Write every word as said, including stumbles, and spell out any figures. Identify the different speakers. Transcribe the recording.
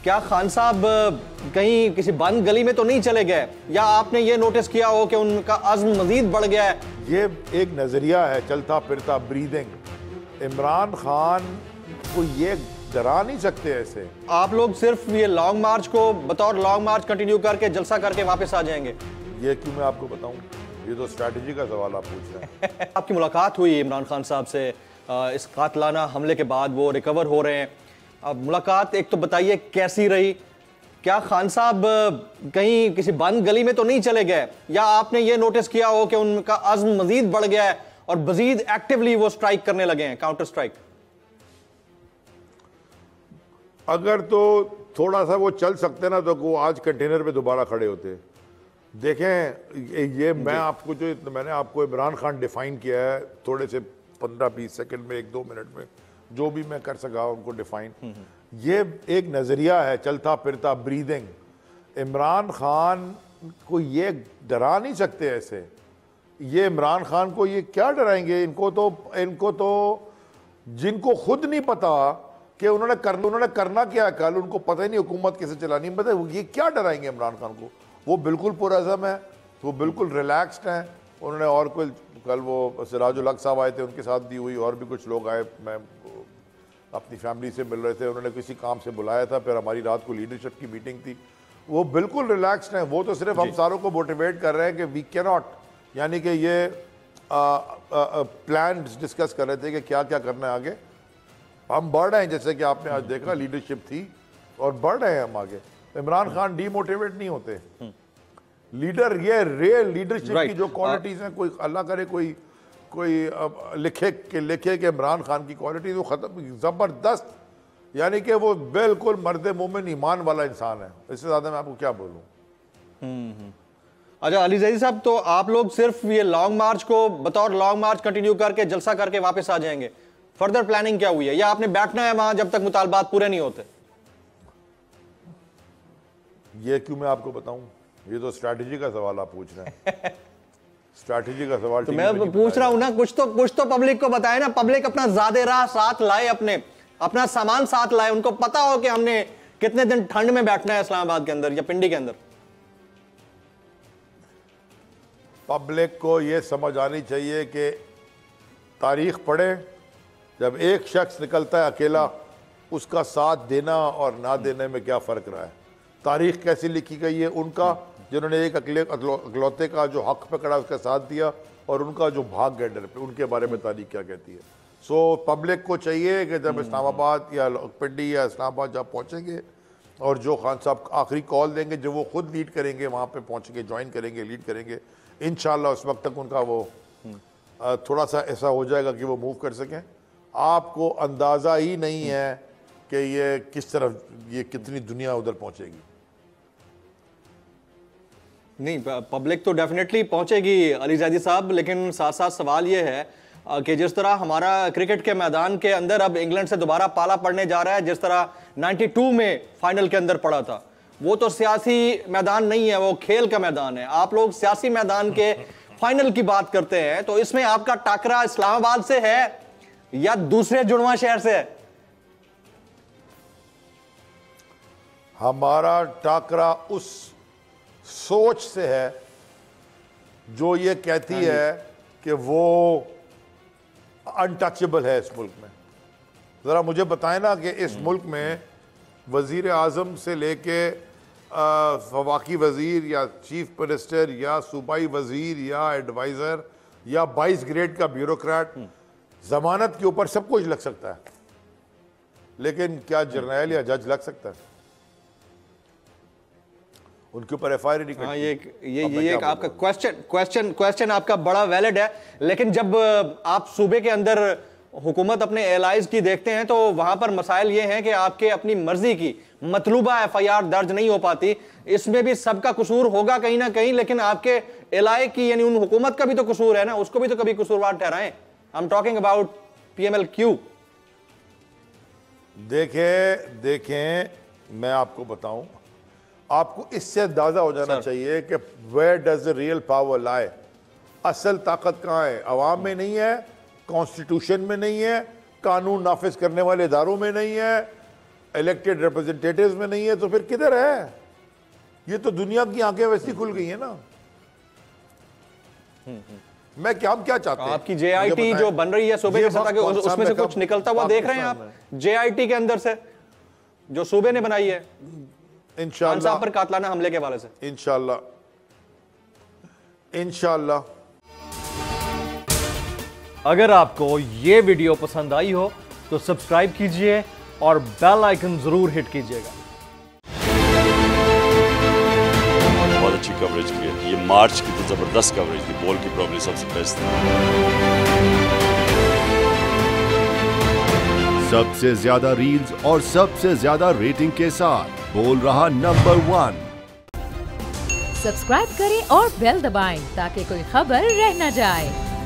Speaker 1: क्या खान साहब कहीं किसी बंद गली में तो नहीं चले गए, या आपने ये नोटिस किया हो कि उनका अज़्म मजीद बढ़ गया है?
Speaker 2: ये एक नजरिया है, चलता फिरता ब्रीदिंग। इमरान खान को ये डरा नहीं सकते ऐसे।
Speaker 1: आप लोग सिर्फ ये लॉन्ग मार्च को बतौर लॉन्ग मार्च कंटिन्यू करके जलसा करके वापस आ जाएंगे?
Speaker 2: ये क्यों मैं आपको बताऊं, ये तो स्ट्रैटेजी का सवाल आप पूछ रहे हैं।
Speaker 1: आपकी मुलाकात हुई इमरान खान साहब से इस कातलाना हमले के बाद, वो रिकवर हो रहे हैं। अब मुलाकात एक तो बताइए कैसी रही? क्या खान साहब कहीं किसी बंद गली में तो नहीं चले गए, या आपने ये नोटिस किया हो कि उनका अज़्म मजीद बढ़ गया है और मजीद एक्टिवली वो स्ट्राइक करने लगे हैं, काउंटर स्ट्राइक?
Speaker 2: अगर तो थोड़ा सा वो चल सकते ना तो वो आज कंटेनर पे दोबारा खड़े होते। देखें, ये मैं आपको जो मैंने आपको इमरान खान डिफाइन किया है थोड़े से पंद्रह बीस सेकंड में, एक दो मिनट में जो भी मैं कर सका उनको डिफाइन, ये एक नजरिया है, चलता फिरता ब्रीदिंग। इमरान खान को ये डरा नहीं सकते ऐसे। ये इमरान खान को ये क्या डराएंगे? इनको तो इनको तो जिनको खुद नहीं पता कि उन्होंने कर उन्होंने करना क्या है कल, उनको पता ही नहीं हुकूमत कैसे चलानी, पता ये क्या डराएंगे इमरान खान को? वो बिल्कुल पुरअज़म है, वो बिल्कुल रिलैक्स्ड हैं। उन्होंने और कोई कल वो सिराजुल हक साहब आए थे, उनके साथ भी हुई, और भी कुछ लोग आए, मैं अपनी फैमिली से मिल रहे थे, उन्होंने किसी काम से बुलाया था, फिर हमारी रात को लीडरशिप की मीटिंग थी। वो बिल्कुल रिलैक्स्ड हैं। वो तो सिर्फ हम सारों को मोटिवेट कर रहे हैं कि वी कैन नॉट, यानी कि ये प्लान डिस्कस कर रहे थे कि क्या क्या करना है आगे। हम बढ़ रहे हैं, जैसे कि आपने आज देखा लीडरशिप थी, और बढ़ रहे हैं हम आगे। इमरान खान डीमोटिवेट नहीं होते। लीडर, ये रियल लीडरशिप की जो क्वालिटीज हैं, कोई अल्लाह करे कोई कोई लिखे के लिखे के इमरान खान की क्वालिटीज वो खत्म, जबरदस्त, यानी कि वो बिल्कुल मर्द मोमिन ईमान वाला इंसान है। इससे ज्यादा मैं आपको क्या बोलूं।
Speaker 1: अच्छा अली जैदी साहब, तो आप लोग सिर्फ ये लॉन्ग मार्च को बतौर लॉन्ग मार्च कंटिन्यू करके जलसा करके वापस आ जाएंगे? फर्दर प्लानिंग क्या हुई है, या आपने बैठना है वहां जब तक मुतालबात पूरे नहीं होते?
Speaker 2: ये क्यों मैं आपको बताऊं, ये तो स्ट्रैटेजी का सवाल आप पूछ रहे हैं। स्ट्रैटेजी का सवाल
Speaker 1: तो मैं पूछ रहा हूं ना, कुछ तो कुछ तो पब्लिक को बताए ना। पब्लिक अपना ज़ादे राह साथ लाए, अपने अपना सामान साथ लाए, उनको पता हो कि हमने कितने दिन ठंड में बैठना है इस्लामाबाद के अंदर या पिंडी के अंदर।
Speaker 2: पब्लिक को यह समझ आनी चाहिए कि तारीख पढ़े, जब एक शख्स निकलता है अकेला, उसका साथ देना और ना देने में क्या फ़र्क रहा है। तारीख कैसी लिखी गई है, उनका जिन्होंने एक अकेले अकलौते का जो हक पे खड़ा उसका साथ दिया, और उनका जो भाग गए डर पे, उनके बारे में तारीख क्या कहती है। सो पब्लिक को चाहिए कि जब इस्लामाबाद या पिंडी या इस्लामाबाद जब पहुँचेंगे, और जो खान साहब आखिरी कॉल देंगे, जो वो खुद लीड करेंगे, वहाँ पे पहुँचेंगे, ज्वाइन करेंगे, लीड करेंगे, इंशाल्लाह उस वक्त तक उनका वो थोड़ा सा ऐसा हो जाएगा कि वो मूव कर सकें। आपको अंदाज़ा ही नहीं है कि ये किस तरफ, ये कितनी दुनिया उधर पहुँचेगी।
Speaker 1: नहीं, पब्लिक तो डेफिनेटली पहुंचेगी अली जैदी साहब, लेकिन साथ साथ सवाल ये है कि जिस तरह हमारा क्रिकेट के मैदान के अंदर अब इंग्लैंड से दोबारा पाला पड़ने जा रहा है, जिस तरह बानवे में फाइनल के अंदर पड़ा था, वो तो सियासी मैदान नहीं है, वो खेल का मैदान है। आप लोग सियासी मैदान के फाइनल की बात करते हैं, तो इसमें आपका टाकरा इस्लामाबाद से है या दूसरे जुड़वा शहर से है?
Speaker 2: हमारा टाकरा उस सोच से है जो ये कहती है कि वो अनटचेबल है इस मुल्क में। ज़रा मुझे बताएं ना कि इस मुल्क में वज़ीर आज़म से लेके वफाकी वज़ीर या चीफ मिनिस्टर या सूबाई वज़ीर या एडवाइज़र या बाईस ग्रेड का ब्यूरोक्रेट, ज़मानत के ऊपर सब कुछ लग सकता है, लेकिन क्या जर्नैल या जज लग सकता है? उनके ऊपर एफ आई आर नहीं करती।
Speaker 1: हाँ, ये ये ये एक आपका क्वेश्चन क्वेश्चन क्वेश्चन आपका बड़ा वैलिड है, लेकिन जब आप सूबे के अंदर हुकूमत अपने एलाइज की देखते हैं, तो वहां पर मसाइल ये हैं कि आपके अपनी मर्जी की मतलूबा एफ आई आर दर्ज नहीं हो पाती। इसमें भी सबका कसूर होगा कहीं ना कहीं, लेकिन आपके एलाई की यानी उन हुकूमत का भी तो कसूर है ना, उसको भी तो कभी कसूरवार ठहराएं। I am talking about P M L Q.
Speaker 2: देखें देखें मैं आपको बताऊं, आपको इससे अंदाजा हो जाना चाहिए कि where does the real power lie. असल ताकत कहाँ है? अवाम में नहीं है, कॉन्स्टिट्यूशन में नहीं है, कानून नाफिज करने वाले इदारों में नहीं है, इलेक्टेड रिप्रेजेंटेटिव्स में नहीं है तो फिर किधर है? ये तो दुनिया की आंखें वैसी खुल गई है ना। मैं क्या आप क्या चाहते हैं?
Speaker 1: आपकी जेआईटी जो बन रही है सूबे के सतह के, उसमें से कुछ निकलता हुआ देख रहे हैं आप जेआईटी के अंदर से जो सूबे ने बनाई है
Speaker 2: इंशाअल्लाह
Speaker 1: खान साहब पर कातलाना हमले के हवाले से?
Speaker 2: इंशाअल्लाह इंशाअल्लाह।
Speaker 3: अगर आपको ये वीडियो पसंद आई हो तो सब्सक्राइब कीजिए और बेल आइकन जरूर हिट कीजिएगा।
Speaker 4: बहुत अच्छी कवरेज की है, ये मार्च की तो जबरदस्त कवरेज थी, बॉल की प्रॉब्लम सबसे बेस्ट थी।
Speaker 5: सबसे ज्यादा रील्स और सबसे ज्यादा रेटिंग के साथ बोल रहा नंबर वन।
Speaker 6: सब्सक्राइब करें और बेल दबाएं ताकि कोई खबर रह न जाए।